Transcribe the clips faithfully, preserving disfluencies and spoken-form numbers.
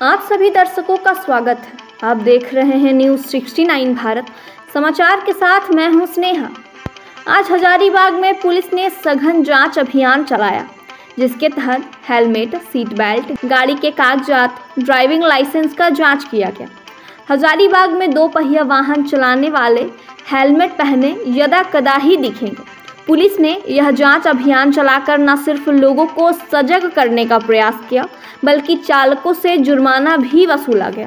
आप सभी दर्शकों का स्वागत है। आप देख रहे हैं न्यूज़ सिक्सटी नाइन भारत समाचार के साथ मैं हूं स्नेहा। आज हजारीबाग में पुलिस ने सघन जांच अभियान चलाया, जिसके तहत हेलमेट, सीट बेल्ट, गाड़ी के कागजात, ड्राइविंग लाइसेंस का जांच किया गया। हजारीबाग में दो पहिया वाहन चलाने वाले हेलमेट पहने यदा कदा ही दिखेंगे। पुलिस ने यह जांच अभियान चलाकर न सिर्फ लोगों को सजग करने का प्रयास किया, बल्कि चालकों से जुर्माना भी वसूला गया।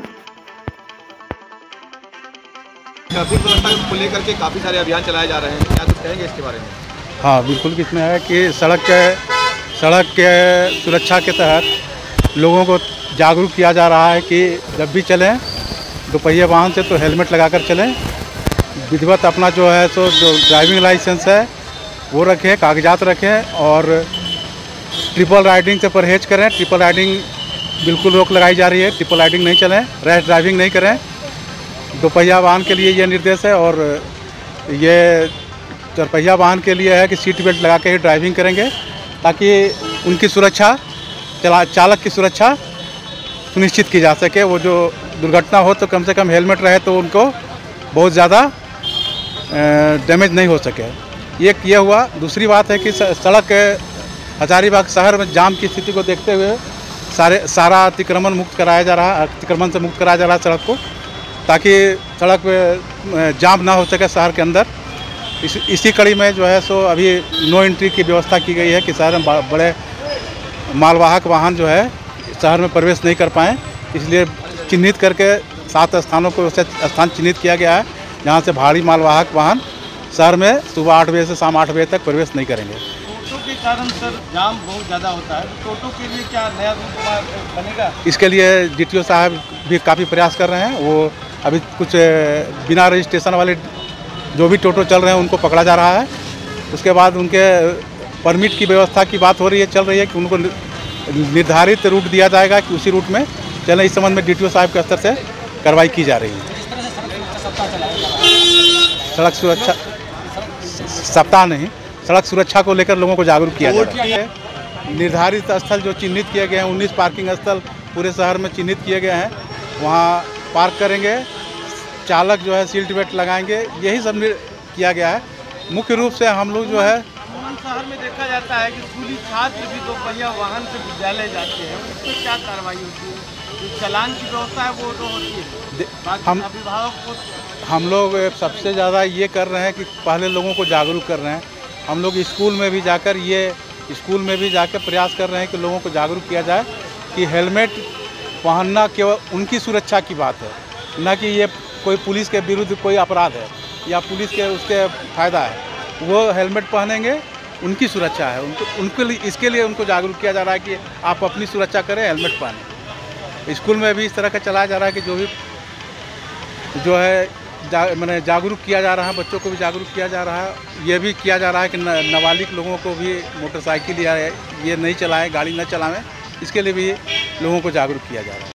ट्रैफिक व्यवस्था को लेकर के काफ़ी सारे अभियान चलाए जा रहे हैं, क्या कुछ कहेंगे इसके बारे में? हाँ, बिल्कुल। किसमें है कि सड़क के सड़क के सुरक्षा के तहत लोगों को जागरूक किया जा रहा है कि जब भी चलें दोपहिया वाहन से तो हेलमेट लगाकर चलें। विधिवत अपना जो है सो जो ड्राइविंग लाइसेंस है वो रखें, कागजात रखें और ट्रिपल राइडिंग से परहेज करें। ट्रिपल राइडिंग बिल्कुल रोक लगाई जा रही है, ट्रिपल राइडिंग नहीं चलें, रैश ड्राइविंग नहीं करें। दोपहिया वाहन के लिए ये निर्देश है और ये चरपहिया वाहन के लिए है कि सीट बेल्ट लगा के ही ड्राइविंग करेंगे, ताकि उनकी सुरक्षा, चला चालक की सुरक्षा सुनिश्चित की जा सके। वो जो दुर्घटना हो तो कम से कम हेलमेट रहे तो उनको बहुत ज़्यादा डैमेज नहीं हो सके। ये किया हुआ। दूसरी बात है कि सड़क हजारीबाग शहर में जाम की स्थिति को देखते हुए सारे सारा अतिक्रमण मुक्त कराया जा रहा है अतिक्रमण से मुक्त कराया जा रहा है सड़क को, ताकि सड़क पे जाम ना हो सके शहर के अंदर। इस, इसी कड़ी में जो है सो अभी नो एंट्री की व्यवस्था की गई है कि शहर में बड़े मालवाहक वाहन जो है शहर में प्रवेश नहीं कर पाएँ। इसलिए चिन्हित करके सात स्थानों को स्थान चिन्हित किया गया है जहाँ से भारी मालवाहक वाहन शहर में सुबह आठ बजे से शाम आठ बजे तक प्रवेश नहीं करेंगे। टोटो के कारण सर जाम बहुत ज़्यादा होता है, तो टोटो के लिए क्या नया रूट बनेगा? इसके लिए डीटीओ साहब भी काफ़ी प्रयास कर रहे हैं। वो अभी कुछ बिना रजिस्ट्रेशन वाले जो भी टोटो चल रहे हैं उनको पकड़ा जा रहा है। उसके बाद उनके परमिट की व्यवस्था की बात हो रही है, चल रही है कि उनको निर्धारित रूट दिया जाएगा कि उसी रूट में चलें। इस संबंध में डीटीओ साहब के स्तर से कार्रवाई की जा रही है। सड़क सुरक्षा सप्ताह नहीं, सड़क सुरक्षा को लेकर लोगों को जागरूक किया जा रहा है। निर्धारित स्थल जो चिन्हित किए गए हैं, उन्नीस पार्किंग स्थल पूरे शहर में चिन्हित किए गए हैं, वहाँ पार्क करेंगे। चालक जो है सीट बेल्ट लगाएंगे, यही सब किया गया है। मुख्य रूप से हम लोग जो है शहर में देखा जाता है कि स्कूली छात्र भी दोपहिया वाहन से विद्यालय जाते हैं, उस पर क्या कार्रवाई होती है? जो चालान की व्यवस्था है वो तो होती है, हम अभिभावक को हम लोग सबसे ज़्यादा ये कर रहे हैं कि पहले लोगों को जागरूक कर रहे हैं। हम लोग स्कूल में भी जाकर ये स्कूल में भी जाकर प्रयास कर रहे हैं कि लोगों को जागरूक किया जाए कि हेलमेट पहनना केवल उनकी सुरक्षा की बात है, न कि ये कोई पुलिस के विरुद्ध कोई अपराध है या पुलिस के उसके फ़ायदा है। वो हेलमेट पहनेंगे, उनकी सुरक्षा है। उनको उनके लिए इसके लिए उनको जागरूक किया जा रहा है कि आप अपनी सुरक्षा करें, हेलमेट पहनें। स्कूल में भी इस तरह का चलाया जा रहा है कि जो भी जो है जा, मैंने जागरूक किया जा रहा है, बच्चों को भी जागरूक किया जा रहा है। ये भी किया जा रहा है कि नाबालिग लोगों को भी मोटरसाइकिल या ये नहीं चलाएं, गाड़ी न चलाएं। इसके लिए भी लोगों को जागरूक किया जा रहा है।